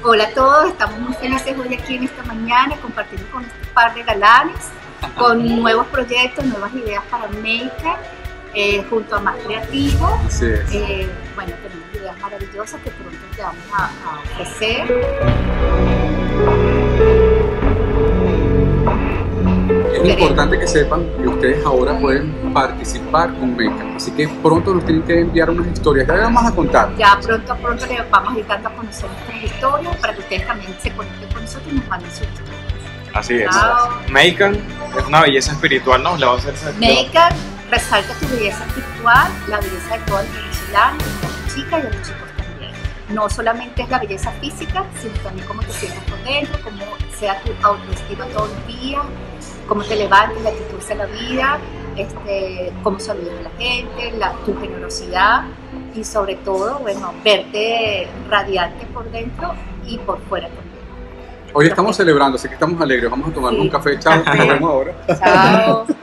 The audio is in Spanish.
Hola a todos, estamos muy felices hoy aquí en esta mañana compartiendo con este par de galanes, con nuevos proyectos, nuevas ideas para Maker, junto a Más Creativo. Así es. Bueno, tenemos ideas maravillosas que pronto te vamos a ofrecer. Es importante que sepan que ustedes ahora pueden participar con Maker, así que pronto nos tienen que enviar unas historias, ya les vamos a contar. Ya pronto les vamos a ir dando a conocer nuestras historias para que ustedes también se conecten con nosotros y nos manden sus historias. Así es. Chao. Maker es una belleza espiritual, ¿no? Le va a hacer Maker resalta tu belleza espiritual, la belleza de todos los venezolanos, de las chicas y de los chicos también. No solamente es la belleza física, sino también cómo te sientes por dentro, cómo sea tu autoestima todos los días, cómo te levantas, la actitud hacia la vida, cómo saludas a la gente, tu generosidad y sobre todo, bueno, verte radiante por dentro y por fuera también. Hoy estamos celebrando, así que estamos alegres, vamos a tomar un café, chao, nos vemos ahora. Chao.